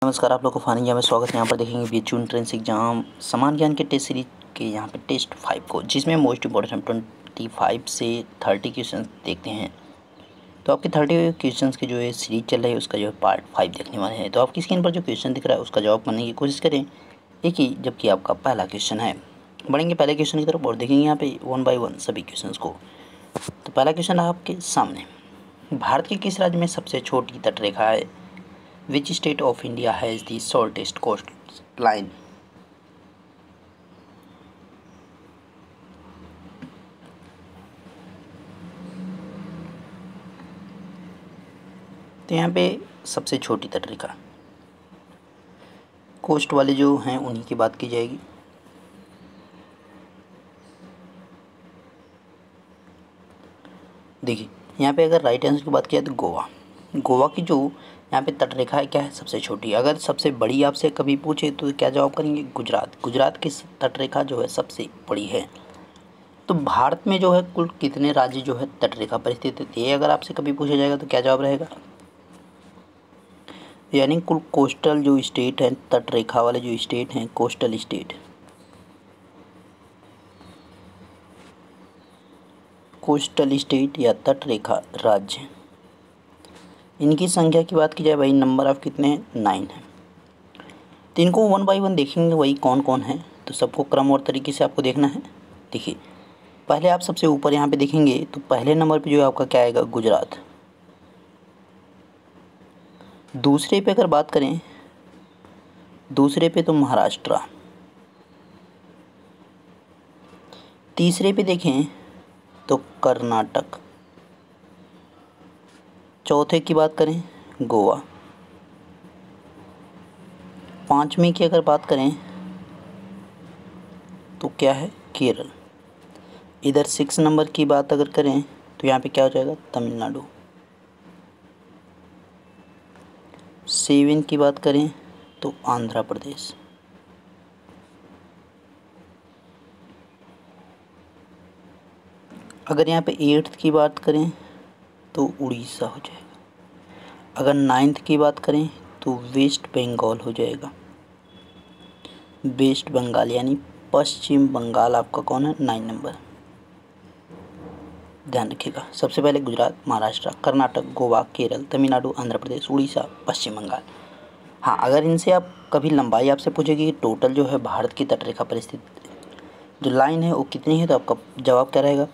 नमस्कार, आप लोगों को फाइनल में स्वागत है। यहाँ पर देखेंगे बीएचयू एंट्रेंस एग्जाम समान ज्ञान के टेस्ट सीरीज के यहाँ पे टेस्ट 5 को, जिसमें मोस्ट इंपॉर्टेंट हम 25 से 30 क्वेश्चन देखते हैं। तो आपके 30 क्वेश्चन की जो है सीरीज चल रही है उसका जो है पार्ट 5 देखने वाले हैं। तो आपकी स्क्रीन पर जो क्वेश्चन दिख रहा है उसका जवाब करने की कोशिश करें एक ही, जबकि आपका पहला क्वेश्चन है। बढ़ेंगे पहले क्वेश्चन की तरफ और देखेंगे यहाँ पे 1 बाय 1 सभी क्वेश्चन को। तो पहला क्वेश्चन है आपके सामने, भारत के किस राज्य में सबसे छोटी तटरेखा है? Which state of India has the shortest coastline? तो यहाँ पे सबसे छोटी तटरेखा कोस्ट वाले जो हैं उन्हीं की बात की जाएगी। देखिए यहाँ पे अगर राइट आंसर की बात किया तो गोवा की जो यहाँ पे तटरेखा है क्या है, सबसे छोटी। अगर सबसे बड़ी आपसे कभी पूछे तो क्या जवाब करेंगे? गुजरात की तटरेखा जो है सबसे बड़ी है। तो भारत में जो है कुल कितने राज्य जो है तटरेखा पर स्थित है, ये अगर आपसे कभी पूछा जाएगा तो क्या जवाब रहेगा? यानी कुल कोस्टल जो स्टेट हैं, तटरेखा वाले जो स्टेट हैं, कोस्टल स्टेट या तटरेखा राज्य, इनकी संख्या की बात की जाए भाई, नंबर ऑफ कितने हैं? 9 है। तो इनको 1 बाय 1 देखेंगे वही कौन कौन है। तो सबको क्रम और तरीके से आपको देखना है। देखिए पहले आप सबसे ऊपर यहाँ पे देखेंगे तो पहले नंबर पे जो है आपका क्या आएगा? गुजरात। दूसरे पे अगर बात करें, दूसरे पे तो महाराष्ट्र। तीसरे पे देखें तो कर्नाटक। चौथे की बात करें गोवा। पांचवें की अगर बात करें तो क्या है? केरल। इधर 6 नंबर की बात अगर करें तो यहाँ पे क्या हो जाएगा? तमिलनाडु। 7 की बात करें तो आंध्र प्रदेश। अगर यहाँ पे 8 की बात करें तो उड़ीसा हो जाएगा। अगर 9 की बात करें तो वेस्ट बंगाल हो जाएगा। वेस्ट बंगाल यानी पश्चिम बंगाल आपका कौन है? 9 नंबर। ध्यान रखिएगा, सबसे पहले गुजरात, महाराष्ट्र, कर्नाटक, गोवा, केरल, तमिलनाडु, आंध्र प्रदेश, उड़ीसा, पश्चिम बंगाल। हाँ, अगर इनसे आप कभी लंबाई आपसे पूछेगी कि टोटल जो है भारत की तटरेखा पर स्थित जो लाइन है वो कितनी है, तो आपका जवाब क्या रहेगा?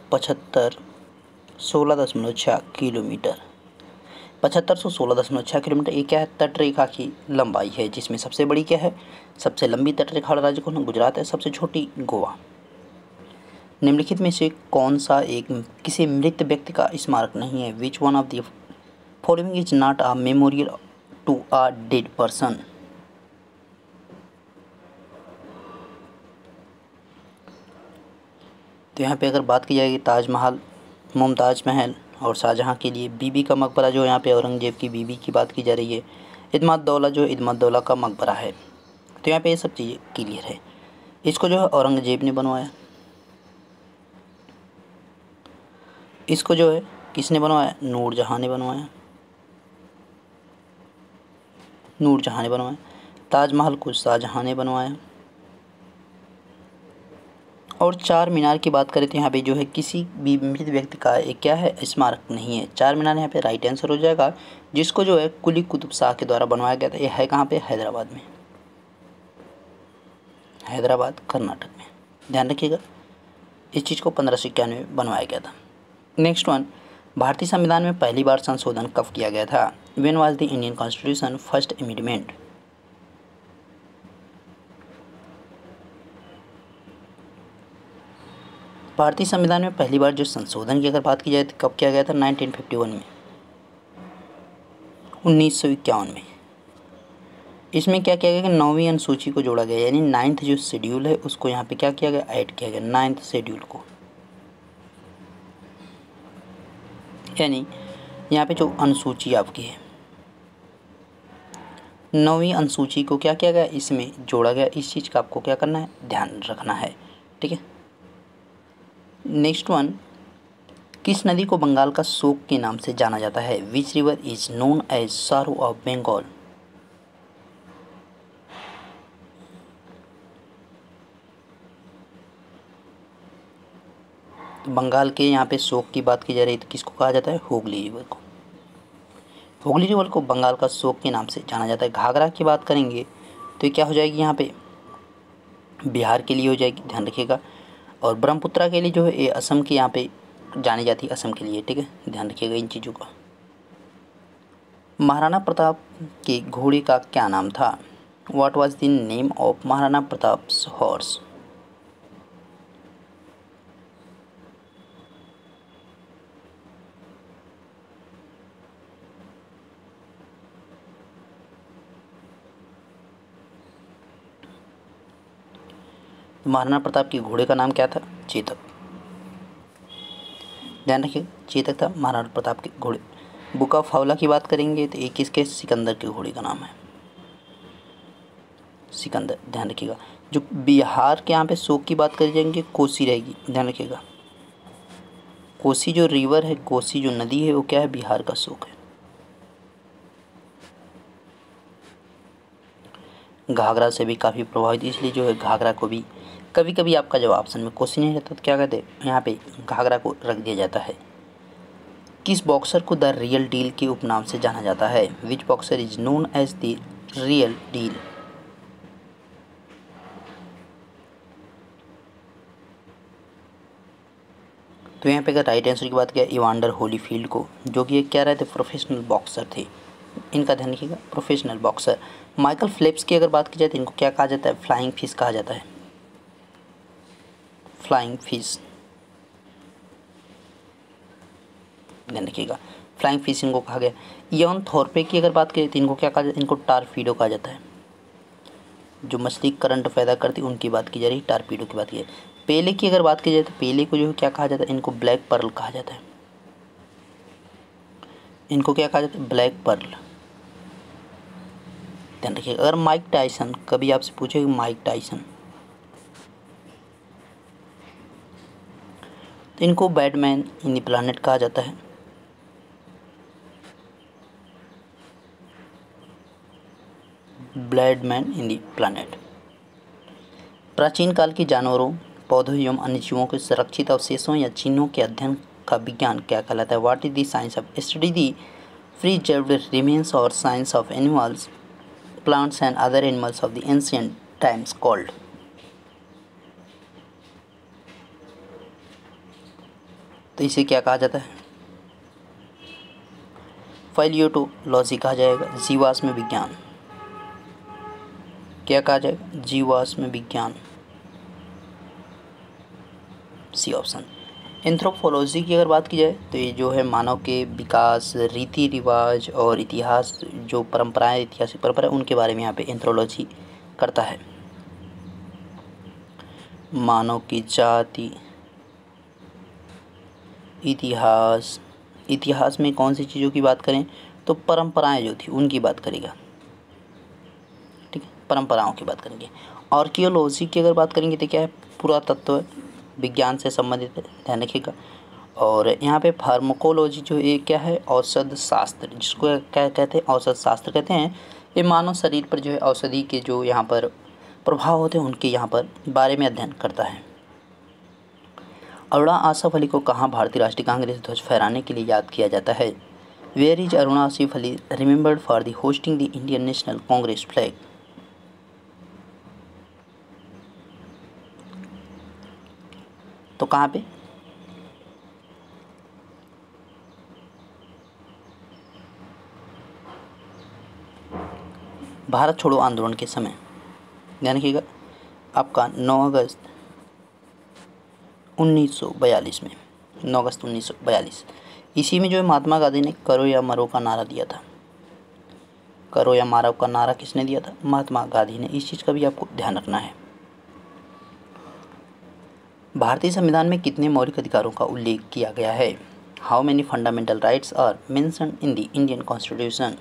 7516.6 किलोमीटर। 7516.6 किलोमीटर ये क्या है? तटरेखा की लंबाई है, जिसमें सबसे बड़ी क्या है? सबसे लंबी तटरेखा वाला राज्य कौन है? गुजरात है। सबसे छोटी गोवा। निम्नलिखित में से कौन सा एक किसी मृत व्यक्ति का स्मारक नहीं है? Which one of the following is not a memorial to a dead person? तो यहाँ पे अगर बात की जाएगी ताजमहल, मुमताज़ महल और शाहजहाँ के लिए बीबी का मकबरा जो यहाँ पे औरंगजेब की बीबी की बात की जा रही है। इदमत दौला का मकबरा है। तो यहाँ पे ये सब चीज़ें क्लियर है। इसको जो है औरंगजेब ने बनवाया। इसको जो है किसने बनवाया? नूरजहाँ ने बनवाया। ताजमहल को शाहजहाँ ने बनवाया। और चार मीनार की बात करें तो यहाँ पे जो है किसी भी मृत व्यक्ति का एक क्या है? स्मारक नहीं है। चार मीनार यहाँ पे राइट आंसर हो जाएगा, जिसको जो है कुली कुतुब शाह के द्वारा बनवाया गया था। ये है कहाँ पे? हैदराबाद में, कर्नाटक में। ध्यान रखिएगा, इस चीज़ को 1591 में बनवाया गया था। नेक्स्ट वन, भारतीय संविधान में पहली बार संशोधन कब किया गया था? When was the Indian constitution first amendment? भारतीय संविधान में पहली बार जो संशोधन की अगर बात की जाए तो कब किया गया था? 1951 में, 1951 में। इसमें क्या किया गया कि 9वीं अनुसूची को जोड़ा गया, यानी 9th जो शेड्यूल है उसको यहाँ पे क्या किया गया? ऐड किया गया 9th शेड्यूल को। यानी यहाँ पे जो अनुसूची आपकी है 9वीं अनुसूची को क्या किया गया? इसमें जोड़ा गया। इस चीज़ का आपको क्या करना है? ध्यान रखना है। ठीक है। नेक्स्ट वन, किस नदी को बंगाल का शोक के नाम से जाना जाता है? Which river is known as sorrow of Bengal? तो बंगाल के यहाँ पे शोक की बात की जा रही है तो किसको कहा जाता है, हुगली रिवर को। हुगली रिवर को बंगाल का शोक के नाम से जाना जाता है। घाघरा की बात करेंगे तो ये क्या हो जाएगी, यहाँ पे बिहार के लिए हो जाएगी, ध्यान रखिएगा। और ब्रह्मपुत्रा के लिए जो है ये असम के यहाँ पे जानी जाती है, असम के लिए, ठीक है, ध्यान रखिएगा इन चीज़ों का। महाराणा प्रताप के घोड़े का क्या नाम था? What was the name of Maharana Pratap's horse? Maharana Pratap के घोड़े का नाम क्या था? चेतक, ध्यान रखिए, चेतक था महाराणा प्रताप के घोड़े। बुक ऑफ हौला की बात करेंगे तो ये किसके, सिकंदर के घोड़े का नाम है, सिकंदर, ध्यान रखिएगा। जो बिहार के यहाँ पे शोक की बात करी जाएंगे, कोसी रहेगी, ध्यान रखिएगा। कोसी जो रिवर है, कोसी जो नदी है वो क्या है, बिहार का शोक है। घाघरा से भी काफ़ी प्रभावित, इसलिए जो है घाघरा को भी कभी कभी आपका जब ऑप्शन में कोसी नहीं रहता तो क्या कहते हैं, यहाँ पे घाघरा को रख दिया जाता है। किस बॉक्सर को द रियल डील के उपनाम से जाना जाता है? Which boxer is known as the real deal? तो यहाँ पे अगर राइट आंसर की बात किया इवांडर होलीफील्ड को, जो कि क्या रहते, प्रोफेशनल बॉक्सर थे, इनका ध्यान रखिएगा, प्रोफेशनल बॉक्सर। माइकल फेल्प्स की अगर बात की जाए तो इनको क्या कहा जाता है, फ्लाइंग फिश कहा जाता है, फ्लाइंग फिश, ध्यान रखिएगा, फ्लाइंग फिश इनको कहा गया। इयान थॉर्पे की अगर बात करें तो इनको क्या कहा जाता है, इनको टारपीडो कहा जाता है, जो मछली करंट पैदा करती है उनकी बात की जा रही है, टारपीडो की बात की जाए। पेले की अगर बात की जाए तो पेले को जो है क्या कहा जाता है, इनको ब्लैक पर्ल कहा जाता है, इनको क्या कहा जाता है, ब्लैक पर्ल, ध्यान रखिएगा। अगर माइक टाइसन कभी आपसे पूछे, माइक टाइसन, तो इनको बैटमैन इन द प्लैनेट कहा जाता है, ब्लैडमैन इन द प्लैनेट। प्राचीन काल के जानवरों, पौधों एवं अन्य जीवों के संरक्षित अवशेषों या चिन्हों के अध्ययन का विज्ञान क्या कहलाता है? What is the science of study the preserved remains और science of animals, plants and other animals of the ancient times called? तो इसे क्या कहा जाता है? फाइलियोटोलॉजी कहा जाएगा, जीवाश्म विज्ञान, क्या कहा जाएगा, जीवाश्म विज्ञान, सी ऑप्शन। एंथ्रोपोलॉजी की अगर बात की जाए तो ये जो है मानव के विकास, रीति रिवाज और इतिहास, जो परंपराएं, ऐतिहासिक परंपरा, उनके बारे में यहाँ पे एंथ्रोलॉजी करता है। मानव की जाति, इतिहास, इतिहास में कौन सी चीज़ों की बात करें तो परंपराएं जो थी उनकी बात करेगा, ठीक है, परंपराओं की बात करेंगे। आर्कियोलॉजी की अगर बात करेंगे तो क्या है, पुरातत्व विज्ञान से संबंधित है, ध्यान रखिएगा। और यहाँ पे फार्माकोलॉजी जो है क्या है, औषध शास्त्र, जिसको क्या कहते हैं, औषध शास्त्र कहते हैं। ये मानव शरीर पर जो है औषधि के जो यहाँ पर प्रभाव होते हैं उनके यहाँ पर बारे में अध्ययन करता है। अरुणा आसफ अली को कहाँ भारतीय राष्ट्रीय कांग्रेस ध्वज फहराने के लिए याद किया जाता है? Where is Aruna Asaf Ali remembered for the hosting the Indian national congress flag? तो कहाँ पे? भारत छोड़ो आंदोलन के समय, ध्यान रखिएगा, आपका 9 अगस्त 1942 में, 9 अगस्त 1942 इसी में जो है महात्मा गांधी ने करो या मरो का नारा दिया था। करो या मारो का नारा किसने दिया था? महात्मा गांधी ने। इस चीज़ का भी आपको ध्यान रखना है। भारतीय संविधान में कितने मौलिक अधिकारों का उल्लेख किया गया है? How many fundamental rights are mentioned in the Indian constitution?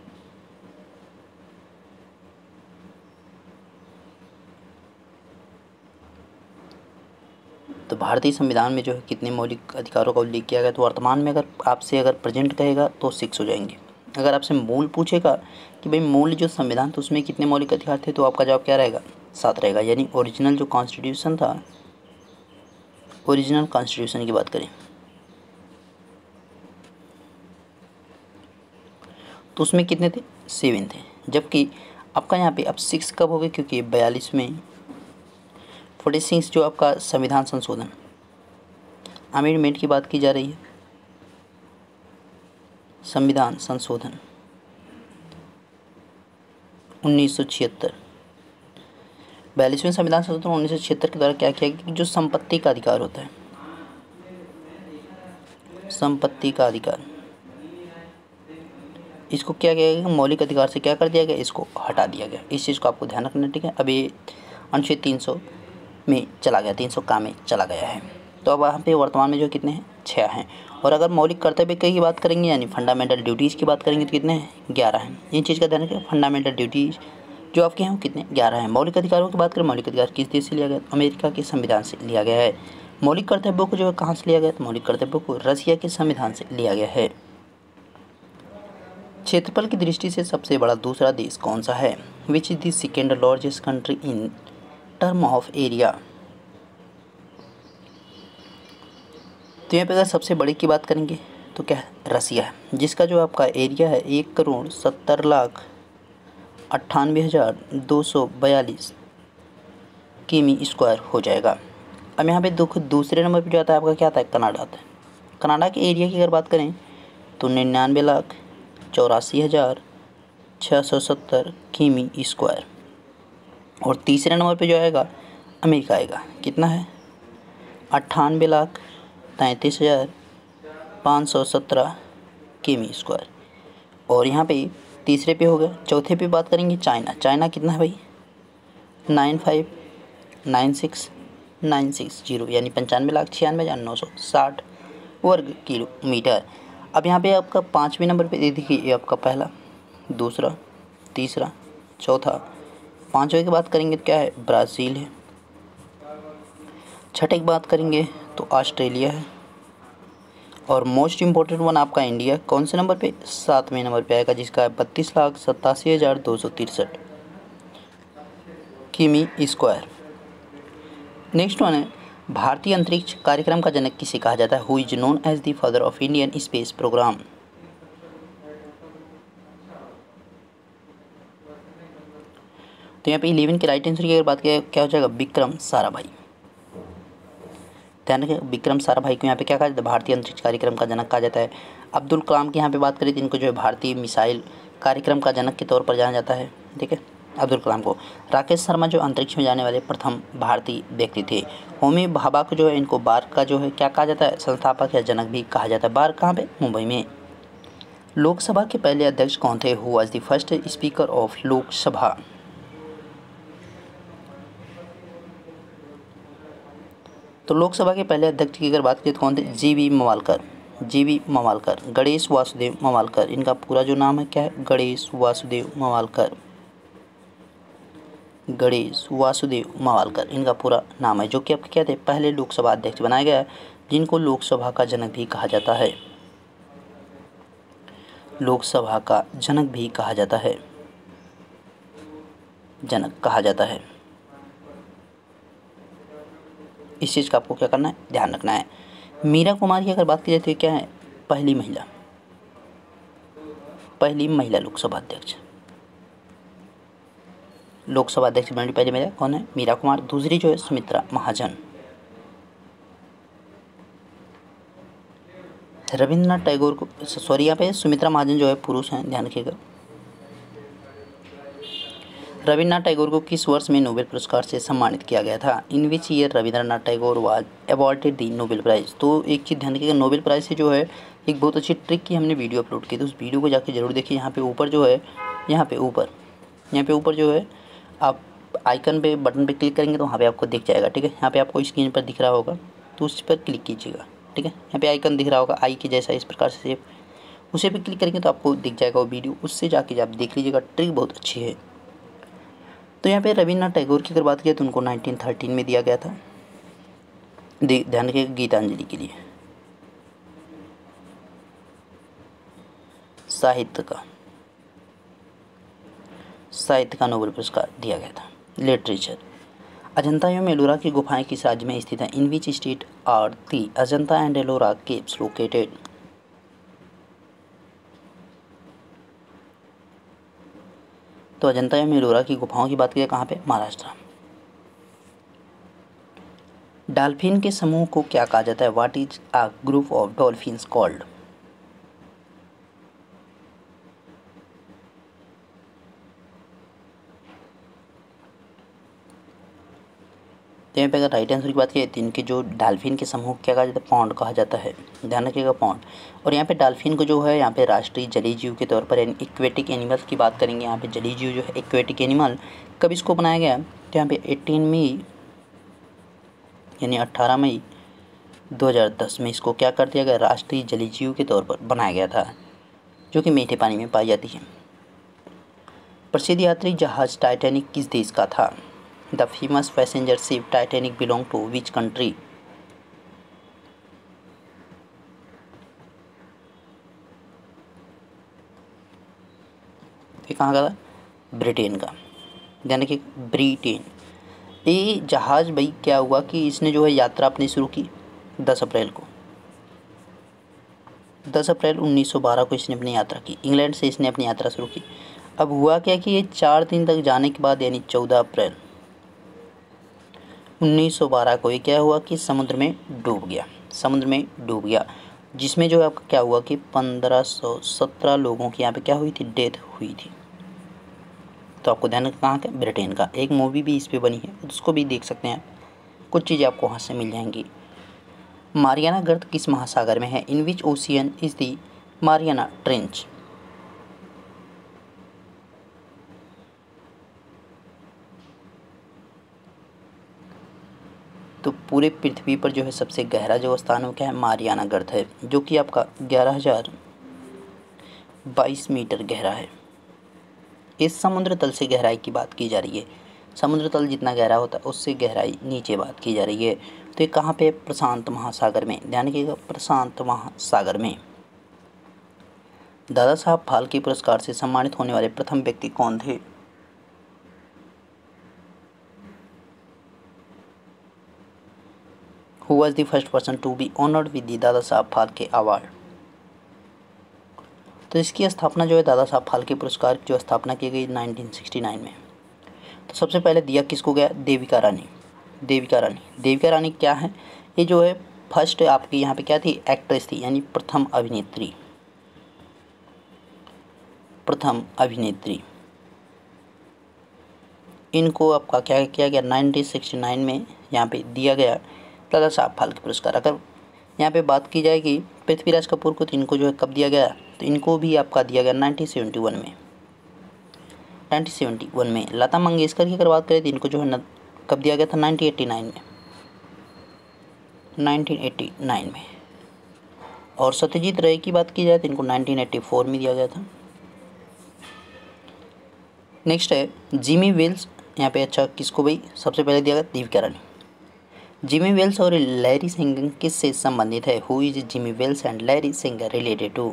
तो भारतीय संविधान में जो है कितने मौलिक अधिकारों का उल्लेख किया गया, तो वर्तमान में अगर आपसे अगर प्रेजेंट कहेगा तो 6 हो जाएंगे। अगर आपसे मूल पूछेगा कि भाई मूल जो संविधान था उसमें कितने मौलिक अधिकार थे, तो आपका जवाब क्या रहेगा? 7 रहेगा। यानी ओरिजिनल जो कॉन्स्टिट्यूशन था ओरिजिनल कॉन्स्टिट्यूशन की बात करें तो उसमें कितने थे, 7 थे। जबकि आपका यहाँ पे अब 6 कब हो गए, क्योंकि 42 में 46 जो आपका संविधान संशोधन अमेंडमेंट की बात की जा रही है, संविधान संशोधन 1976, 42वें संविधान संशोधन 1976 के द्वारा क्या किया गया कि जो संपत्ति का अधिकार होता है, संपत्ति का अधिकार, इसको क्या किया गया, मौलिक अधिकार से क्या कर दिया गया, इसको हटा दिया गया। इस चीज़ को आपको ध्यान रखना, ठीक है। अब ये अनुच्छेद 300 में चला गया, 300 का में चला गया है। तो अब यहाँ पे वर्तमान में जो कितने हैं, 6 हैं। और अगर मौलिक कर्तव्य की बात करेंगे यानी फंडामेंटल ड्यूटीज़ की बात करेंगे तो कितने हैं, 11 हैं। इन चीज़ का ध्यान रखें, फंडामेंटल ड्यूटीज़ जो आपके हैं वो कितने, 11 हैं। मौलिक अधिकारों की बात करें, मौलिक अधिकार किस देश से लिया गया, अमेरिका के संविधान से लिया गया है। मौलिक कर्तव्यों को जो है कहाँ से लिया गया, तो मौलिक कर्तव्यों को रसिया के संविधान से लिया गया है। क्षेत्रफल की दृष्टि से सबसे बड़ा दूसरा देश कौन सा है, which is the second largest country in term of area. तो यहाँ पे अगर सबसे बड़े की बात करेंगे तो क्या है, रसिया है, जिसका जो आपका एरिया है 1,70,98,242 किमी स्क्वायर हो जाएगा। अब यहाँ पे दूसरे नंबर पे जो आता है आपका क्या आता है, कनाडा आता है। कनाडा के एरिया की अगर बात करें तो 99,84,670 किमी स्क्वायर। और तीसरे नंबर पे जो आएगा अमेरिका आएगा, कितना है, 98,33,517 किमी स्क्वायर। और यहाँ पे तीसरे पे हो गया। चौथे पे बात करेंगे चाइना, चाइना कितना है भाई, 95,96,960 यानी 95,96,960 वर्ग किलोमीटर। अब यहाँ पे आपका 5वें नंबर पे देखिए, ये आपका पहला, दूसरा, तीसरा, चौथा, 5वें की बात करेंगे तो क्या है, ब्राज़ील है। छठे की बात करेंगे तो ऑस्ट्रेलिया है। और मोस्ट इम्पोर्टेंट वन आपका इंडिया कौन से नंबर पे, 7वें नंबर पे आएगा, जिसका है 32,87,263 किमी स्क्वायर। नेक्स्ट वन है, भारतीय अंतरिक्ष कार्यक्रम का जनक किसे कहा जाता है, who is known as the father of Indian space programme. तो यहाँ पे 11 के राइट आंसर की अगर बात किया क्या हो जाएगा, विक्रम साराभाई। ध्यान रखें, विक्रम साराभाई को यहाँ पे क्या कहा जाता है, भारतीय अंतरिक्ष कार्यक्रम का जनक कहा जाता है। अब्दुल कलाम की यहाँ पे बात करें तो इनको जो है भारतीय मिसाइल कार्यक्रम का जनक के तौर पर जाना जाता है, ठीक है, अब्दुल कलाम को। राकेश शर्मा जो अंतरिक्ष में जाने वाले प्रथम भारतीय व्यक्ति थे। होमी भाभा को जो है, इनको बार का जो है क्या कहा जाता है, संस्थापक या जनक भी कहा जाता है। बार कहाँ पे, मुंबई में। लोकसभा के पहले अध्यक्ष कौन थे, who was the first speaker of Lok Sabha. तो लोकसभा के पहले अध्यक्ष की अगर बात करें तो कौन थे, जीवी मवालकर, जीवी मवालकर। गणेश वासुदेव मवालकर, इनका पूरा जो नाम है क्या है, गणेश वासुदेव मवालकर, गणेश वासुदेव मवालकर इनका पूरा नाम है, जो कि आपके क्या थे, पहले लोकसभा अध्यक्ष बनाया गया है, जिनको लोकसभा का जनक भी कहा जाता है, लोकसभा का जनक भी कहा जाता है, जनक कहा जाता है। इस चीज़ का आपको क्या करना है, ध्यान रखना है। मीरा कुमार की अगर बात की जाती है क्या है, पहली महिला लोकसभा अध्यक्ष, लोकसभा अध्यक्ष बनी पहली महिला कौन है, मीरा कुमार। दूसरी जो है सुमित्रा महाजन। रविंद्रनाथ टैगोर को, सॉरी यहाँ पे सुमित्रा महाजन जो है पुरुष हैं, ध्यान रखिएगा। रविंद्रनाथ टैगोर को किस वर्ष में नोबेल पुरस्कार से सम्मानित किया गया था, in which year Rabindranath Tagore was awarded the Nobel prize. तो एक चीज़ ध्यान रखिएगा, नोबेल प्राइज़ से जो है एक बहुत अच्छी ट्रिक की हमने वीडियो अपलोड की, तो उस वीडियो को जाके जरूर देखिए। यहाँ पे ऊपर जो है, यहाँ पे ऊपर जो है आप आइकन पे बटन पे क्लिक करेंगे तो वहाँ पे आपको दिख जाएगा, ठीक है। यहाँ पे आपको स्क्रीन पर दिख रहा होगा तो उस पर क्लिक कीजिएगा, ठीक है। यहाँ पे आइकन दिख रहा होगा आई के जैसा, इस प्रकार से सेव, उसे पे क्लिक करेंगे तो आपको दिख जाएगा वो वीडियो, उससे जाके आप देख लीजिएगा, ट्रिक बहुत अच्छी है। तो यहाँ पे रविन्द्रनाथ टैगोर की अगर बात किया तो उनको 1913 में दिया गया था, ध्यान रखिएगा, गीतांजलि के लिए साहित्य का नोबेल पुरस्कार दिया गया था, लिटरेचर। अजंता एवं एलोरा की गुफाएं किस राज्य में स्थित हैं? In which state are the Ajanta and Ellora caves located? तो अजंता एवं एलोरा की गुफाओं की बात करें कहाँ पे? महाराष्ट्र। डॉल्फिन के समूह को क्या कहा जाता है? What is a group of dolphins called? तो यहाँ पे अगर राइट आंसर की बात करें तो इनके जो डॉल्फिन के समूह को क्या कहा जाता है? पॉन्ड कहा जाता है। ध्यान रखिएगा, पॉन्ड। और यहाँ पे डॉल्फिन को जो है यहाँ पे राष्ट्रीय जलीय जीव के तौर पर इक्वेटिक एनिमल्स की बात करेंगे। यहाँ पे जलीय जीव जो है इक्वेटिक एनिमल, कब इसको बनाया गया? तो यहाँ पे 18 मई यानी 18 मई 2010 में इसको क्या कर दिया गया? राष्ट्रीय जलीय जीव के तौर पर बनाया गया था, जो कि मीठे पानी में पाई जाती है। प्रसिद्ध यात्री जहाज टाइटैनिक किस देश का था? The famous passenger ship Titanic belong to which country? ये कहाँ का था? ब्रिटेन का। यानी कि ब्रिटेन। ये जहाज़ भाई क्या हुआ कि इसने जो है यात्रा अपनी शुरू की 10 अप्रैल को। 10 अप्रैल 1912 को इसने अपनी यात्रा की। इंग्लैंड से इसने अपनी यात्रा शुरू की। अब हुआ क्या कि ये 4 दिन तक जाने के बाद यानी 14 अप्रैल 1912 को ये क्या हुआ कि समुद्र में डूब गया। जिसमें जो है आपका क्या हुआ कि 1517 लोगों की यहाँ पे क्या हुई थी? डेथ हुई थी। तो आपको ध्यान रखना कहाँ का? ब्रिटेन का। एक मूवी भी इस पे बनी है, उसको भी देख सकते हैं। कुछ चीज़ें आपको वहाँ से मिल जाएंगी। मारियाना गर्त किस महासागर में है? In which ocean is the Mariana Trench? तो पूरे पृथ्वी पर जो है सबसे गहरा जो स्थान है वो क्या है? मारियाना गर्त है, जो कि आपका 11,022 मीटर गहरा है। इस समुद्र तल से गहराई की बात की जा रही है। समुद्र तल जितना गहरा होता है उससे गहराई नीचे बात की जा रही है। तो ये कहाँ पे? प्रशांत महासागर में। ध्यान रखिएगा, प्रशांत महासागर में। दादा साहब फाल्के पुरस्कार से सम्मानित होने वाले प्रथम व्यक्ति कौन थे? Who was the first person to be honored with the Dada Saheb Phalke award? तो इसकी स्थापना जो है दादा साहब फाल्के पुरस्कार की जो स्थापना की गई 1969 में। तो सबसे पहले दिया किसको गया? देविका रानी क्या है? ये जो है फर्स्ट आपकी यहाँ पे क्या थी? एक्ट्रेस थी, यानी प्रथम अभिनेत्री। इनको आपका क्या किया गया? 1969 में यहाँ पे दिया गया दादा साहब फाल्के पुरस्कार। अगर यहाँ पे बात की जाएगी पृथ्वीराज कपूर को, तो इनको जो है कब दिया गया? तो इनको भी आपका दिया गया 1971 में। लता मंगेशकर की अगर बात करें तो इनको जो है कब दिया गया था? 1989 में। और सत्यजीत रे की बात की जाए तो इनको 1984 में दिया गया था। नेक्स्ट है जिमी वेल्स। यहाँ पे अच्छा किसको भाई सबसे पहले दिया गया? देविका रानी। जिमी वेल्स और लैरी सिंगर किससे संबंधित है? Who is Jimmy Wales and Larry Singer related to?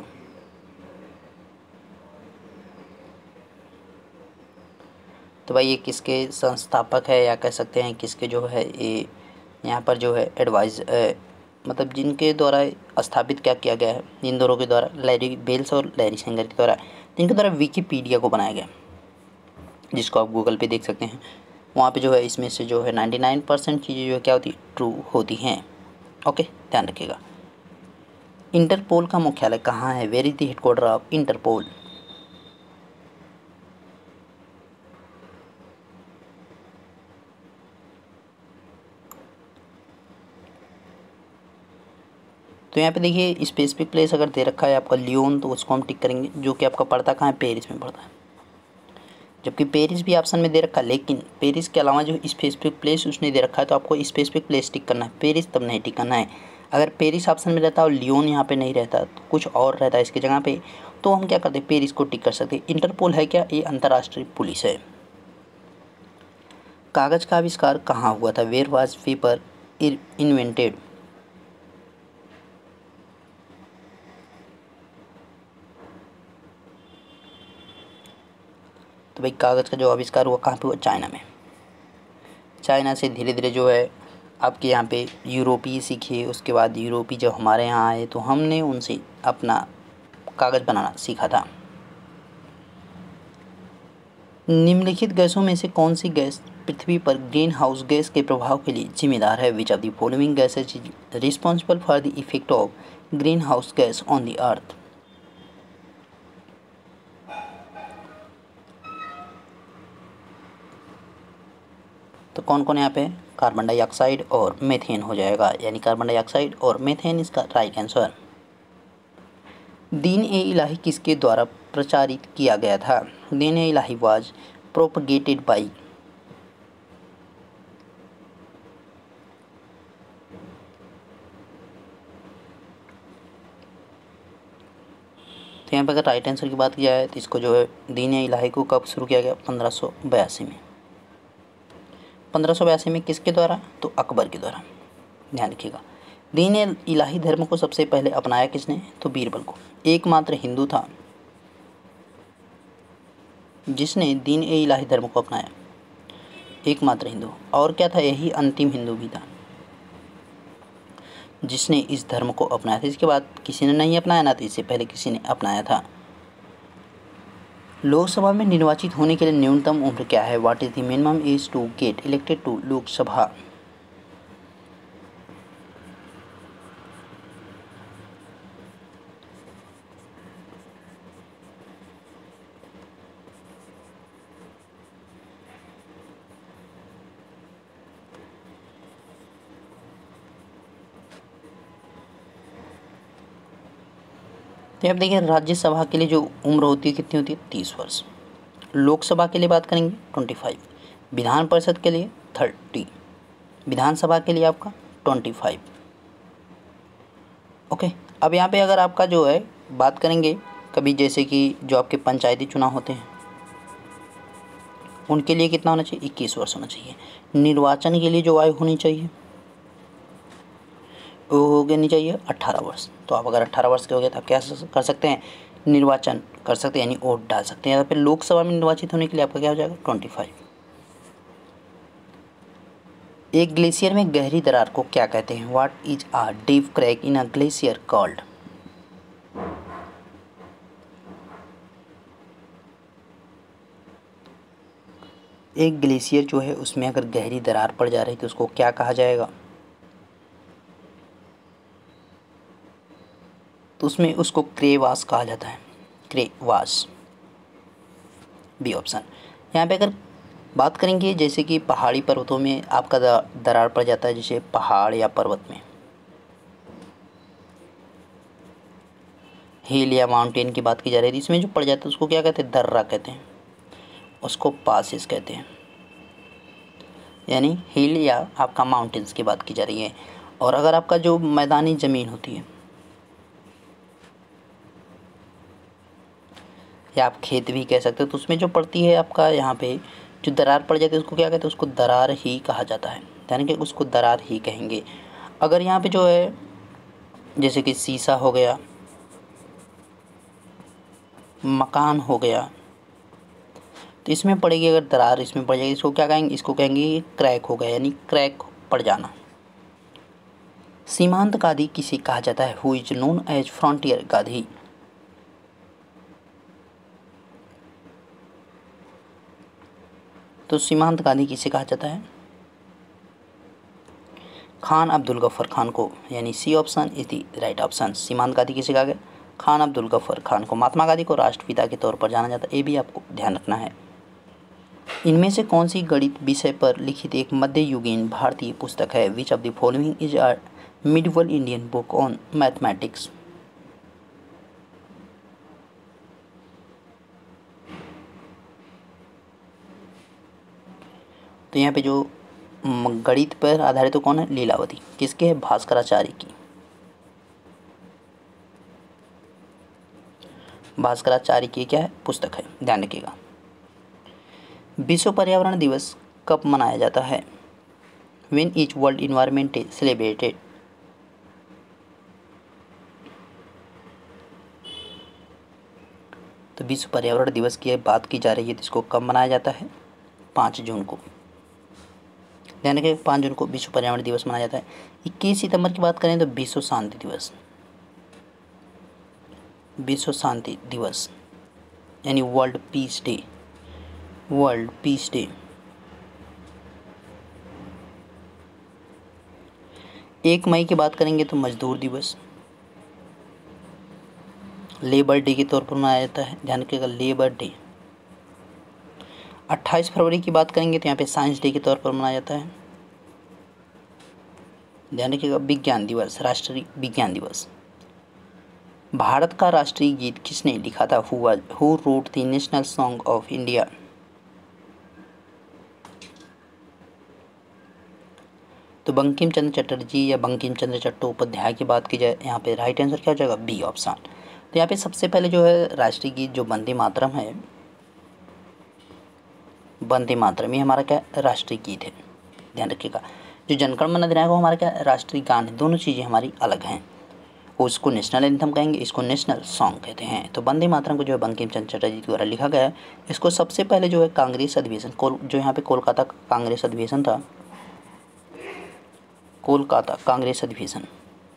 तो भाई ये किसके संस्थापक है, या कह सकते हैं किसके जो है ये यहाँ पर जो है एडवाइज मतलब जिनके द्वारा स्थापित क्या किया गया है? इन दोनों के द्वारा, लैरी बेल्स और लैरी सिंगर के द्वारा। जिनके द्वारा विकीपीडिया को बनाया गया, जिसको आप गूगल पे देख सकते हैं। वहाँ पे जो है इसमें से जो है 99% चीज़ें जो है क्या होती है? ट्रू होती हैं। ओके, ध्यान रखिएगा। इंटरपोल का मुख्यालय कहाँ है? Where is the headquarter of Interpol? तो यहाँ पे देखिए स्पेसिफिक प्लेस अगर दे रखा है आपका लियोन, तो उसको हम टिक करेंगे, जो कि आपका पड़ता कहाँ है? पेरिस में पड़ता है। जबकि पेरिस भी ऑप्शन में दे रखा है, लेकिन पेरिस के अलावा जो स्पेसिफिक प्लेस उसने दे रखा है, तो आपको स्पेसिफिक प्लेस टिक करना है, पेरिस तब नहीं टिक करना है। अगर पेरिस ऑप्शन में रहता और लियोन यहाँ पे नहीं रहता, तो कुछ और रहता है इसकी जगह पे, तो हम क्या करते? पेरिस को टिक कर सकते। इंटरपोल है क्या? ये अंतर्राष्ट्रीय पुलिस है। कागज़ का आविष्कार कहाँ हुआ था? Where was paper invented? तो भाई कागज़ का जो आविष्कार हुआ कहाँ पे हुआ? चाइना में। चाइना से धीरे धीरे जो है आपके यहाँ पे यूरोपीय सीखे, उसके बाद यूरोपी जब हमारे यहाँ आए तो हमने उनसे अपना कागज़ बनाना सीखा था। निम्नलिखित गैसों में से कौन सी गैस पृथ्वी पर ग्रीन हाउस गैस के प्रभाव के लिए जिम्मेदार है? Which of the following gases is responsible for the effect of green house gas on the earth? तो कौन कौन यहाँ पे? कार्बन डाइऑक्साइड और मीथेन हो जाएगा, यानी कार्बन डाइऑक्साइड और मीथेन इसका राइट आंसर। दीन ए इलाही किसके द्वारा प्रचारित किया गया था? Din e Ilahi was propagated by. तो यहाँ पर अगर राइट आंसर की बात की जाए तो इसको जो है दीन ए इलाही को कब शुरू किया गया? 1582 में। 1582 में किसके द्वारा? तो अकबर के द्वारा। ध्यान रखिएगा। दीन ए इलाही धर्म को सबसे पहले अपनाया किसने? तो बीरबल को। एकमात्र हिंदू था जिसने दीन ए इलाही धर्म को अपनाया, एकमात्र हिंदू। और क्या था? यही अंतिम हिंदू भी था जिसने इस धर्म को अपनाया था। इसके बाद किसी ने नहीं अपनाया ना, तो इससे पहले किसी ने अपनाया था। लोकसभा में निर्वाचित होने के लिए न्यूनतम उम्र क्या है? What is the minimum age to get elected to Lok Sabha? तो अब देखिए, राज्यसभा के लिए जो उम्र होती है कितनी होती है? 30 वर्ष। लोकसभा के लिए बात करेंगे 25, विधान परिषद के लिए 30, विधानसभा के लिए आपका 25। ओके। अब यहाँ पे अगर आपका जो है बात करेंगे कभी, जैसे कि जो आपके पंचायती चुनाव होते हैं उनके लिए कितना होना चाहिए? 21 वर्ष होना चाहिए। निर्वाचन के लिए जो आयु होनी चाहिए वो होनी चाहिए 18 वर्ष। तो आप अगर 18 वर्ष के हो गए तो आप क्या कर सकते हैं? निर्वाचन कर सकते हैं, यानी वोट डाल सकते हैं। या फिर लोकसभा में निर्वाचित होने के लिए आपका क्या हो जाएगा? 25। एक ग्लेशियर में गहरी दरार को क्या कहते हैं? What is a deep crack in a glacier called? एक ग्लेशियर जो है उसमें अगर गहरी दरार पड़ जा रही तो उसको क्या कहा जाएगा? तो उसमें उसको क्रेवास कहा जाता है, क्रेवास। B option. यहाँ पे अगर बात करेंगे जैसे कि पहाड़ी पर्वतों में आपका दरार पड़ जाता है, जैसे पहाड़ या पर्वत में, हिल या माउंटेन की बात की जा रही है, इसमें जो पड़ जाता है उसको क्या कहते हैं? दर्रा कहते हैं, उसको पासिस कहते हैं। यानी हिल या आपका माउंटेन्स की बात की जा रही है। और अगर आपका जो मैदानी ज़मीन होती है या आप खेत भी कह सकते हो, तो उसमें जो पड़ती है आपका यहाँ पे जो दरार पड़ जाती है उसको क्या कहते हैं? उसको दरार ही कहा जाता है, यानी कि उसको दरार ही कहेंगे। अगर यहाँ पे जो है जैसे कि शीशा हो गया, मकान हो गया, तो इसमें पड़ेगी अगर दरार, इसमें पड़ जाएगी, इसको क्या कहेंगे? इसको कहेंगे क्रैक हो गया, यानी क्रैक पड़ जाना। सीमांत गांधी किसे कहा जाता है? Who is known as Frontier Gandhi? तो सीमांत गांधी किसे कहा जाता है? खान अब्दुल गफ्फर खान को, यानी C option is the right option. सीमांत गांधी किसे कहा गया? खान अब्दुल गफ्फर खान को। महात्मा गांधी को राष्ट्रपिता के तौर पर जाना जाता है, ये भी आपको ध्यान रखना है। इनमें से कौन सी गणित विषय पर लिखित एक मध्ययुगीन भारतीय पुस्तक है? Which of the following is a medieval Indian book on mathematics? तो यहाँ पे जो गणित पर आधारित तो कौन है? लीलावती। किसके है? भास्कराचार्य की। भास्कराचार्य की क्या है? पुस्तक है, ध्यान रखिएगा। विश्व पर्यावरण दिवस कब मनाया जाता है? When is World Environment Day celebrated? तो विश्व पर्यावरण दिवस की बात की जा रही है तो इसको कब मनाया जाता है? 5 जून को। ध्यान रखिए 5 जून को विश्व पर्यावरण दिवस मनाया जाता है। 21 सितंबर की बात करें तो विश्व शांति दिवस, विश्व शांति दिवस यानी World Peace Day, World Peace Day. 1 मई की बात करेंगे तो मजदूर दिवस, लेबर डे के तौर पर मनाया जाता है, ध्यान रखिएगा लेबर डे। 28 फरवरी की बात करेंगे तो यहाँ पे साइंस डे के तौर पर मनाया जाता है, ध्यान रखिएगा विज्ञान दिवस, राष्ट्रीय विज्ञान दिवस। भारत का राष्ट्रीय गीत किसने लिखा था? Who wrote the national song of India? तो बंकिम चंद्र चटर्जी या बंकिम चंद्र चट्टोपाध्याय की बात की जाए, यहाँ पे राइट आंसर क्या हो जाएगा? B option. तो यहाँ पे सबसे पहले जो है राष्ट्रीय गीत जो वंदे मातरम है, वंदे मातरम ये हमारा क्या राष्ट्रीय गीत है, ध्यान रखिएगा। जो जनगण मन अधिनायक वो हमारा क्या राष्ट्रीय गान है, दोनों चीज़ें हमारी अलग हैं। उसको नेशनल एंथम कहेंगे, इसको नेशनल सॉन्ग कहते हैं। तो वंदे मातरम को जो है बंकिम चंद्र चटर्जी द्वारा लिखा गया है। इसको सबसे पहले जो है कांग्रेस अधिवेशन जो यहाँ पे कोलकाता कांग्रेस अधिवेशन था, कोलकाता कांग्रेस अधिवेशन,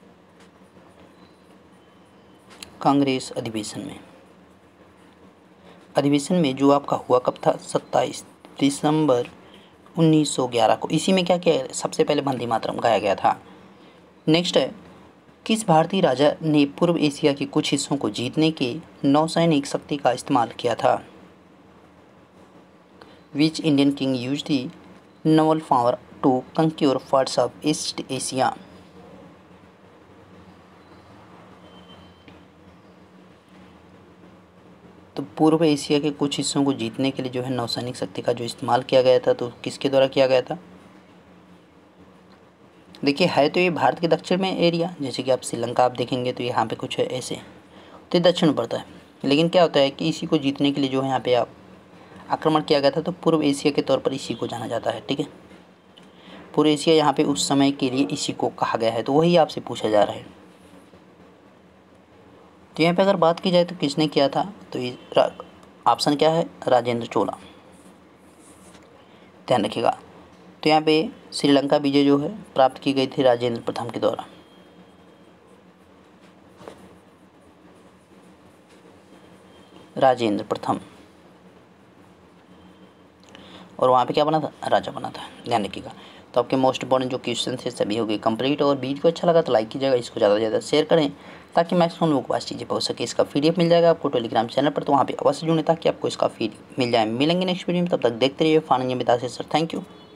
कांग्रेस अधिवेशन में जो आपका हुआ कब था? 27 दिसंबर 1911 को। इसी में क्या किया सबसे पहले वंदे मातरम गाया गया था। नेक्स्ट है, किस भारतीय राजा ने पूर्व एशिया के कुछ हिस्सों को जीतने के नौसैनिक शक्ति का इस्तेमाल किया था? Which Indian king use the naval power to conquer parts of East Asia? तो पूर्व एशिया के कुछ हिस्सों को जीतने के लिए जो है नौसैनिक शक्ति का जो इस्तेमाल किया गया था, तो किसके द्वारा किया गया था? देखिए है तो ये भारत के दक्षिण में एरिया, जैसे कि आप श्रीलंका आप देखेंगे तो यहाँ पे कुछ है ऐसे, तो ये दक्षिण में पड़ता है। लेकिन क्या होता है कि इसी को जीतने के लिए जो है यहाँ पे आप आक्रमण किया गया था, तो पूर्व एशिया के तौर पर इसी को जाना जाता है। ठीक है, पूर्व एशिया यहाँ पे उस समय के लिए इसी को कहा गया है, तो वही आपसे पूछा जा रहा है। तो यहाँ पे अगर बात की जाए तो किसने किया था, तो ये ऑप्शन क्या है? राजेंद्र चोला, ध्यान रखिएगा। तो यहाँ पे श्रीलंका विजय जो है प्राप्त की गई थी राजेंद्र प्रथम के द्वारा। राजेंद्र प्रथम, और वहाँ पे क्या बना था? राजा बना था, ध्यान रखिएगा। तो आपके मोस्ट इंपॉर्टेंट जो क्वेश्चन थे सभी हो गए कंप्लीट। और वीडियो को अच्छा लगा तो लाइक कीजिएगा, इसको ज़्यादा से ज़्यादा शेयर करें ताकि मैक्सिमम लोगों के पास चीज़ें पहुँच सके। इसका PDF मिल जाएगा आपको टेलीग्राम चैनल पर, तो वहाँ पे अवश्य जुड़ें ताकि आपको इसका PDF मिल जाए। मिलेंगे नेक्स्ट वीडियो में, तब तक देखते रहिए fun India with Ashish sir. Thank you.